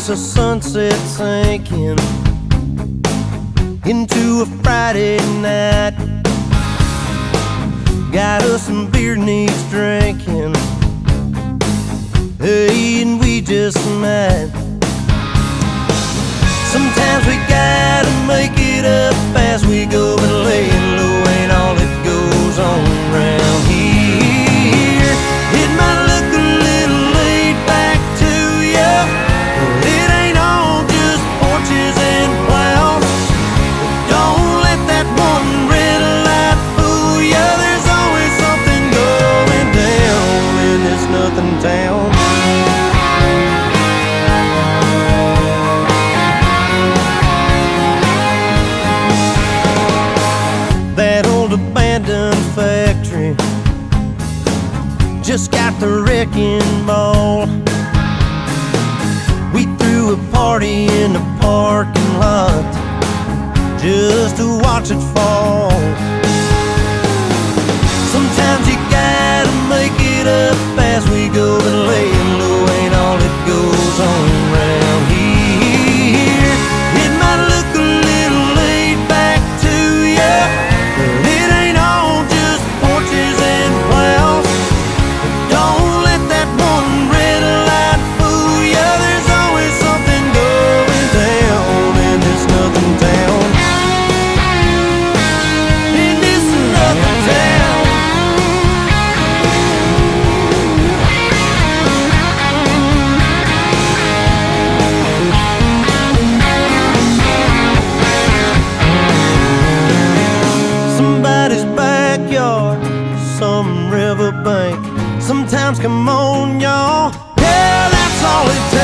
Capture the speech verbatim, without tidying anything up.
us a sunset sinking into a Friday night. Got us some beer needs drinking, hey, and we just might. Sometimes we gotta make it up as we go, but laying low ain't all that goes on around here. It might look a little laid back to you, but it ain't all just porches and plows. Don't let that one red light fool you. There's always something going down in this nothing town. That old abandoned factory just got the wrecking ball. We threw a party in the parking lot just to watch it fall. Sometimes you gotta make it up as we go, but laying low ain't all that goes on around here. It might look a little laid back to you, but it ain't all just porches and plows. Don't let that one red light fool you. There's always something going down in this nothing town. In this nothing town. Somebody's backyard, some riverbank. Sometimes, come on, y'all, yeah, that's all it takes.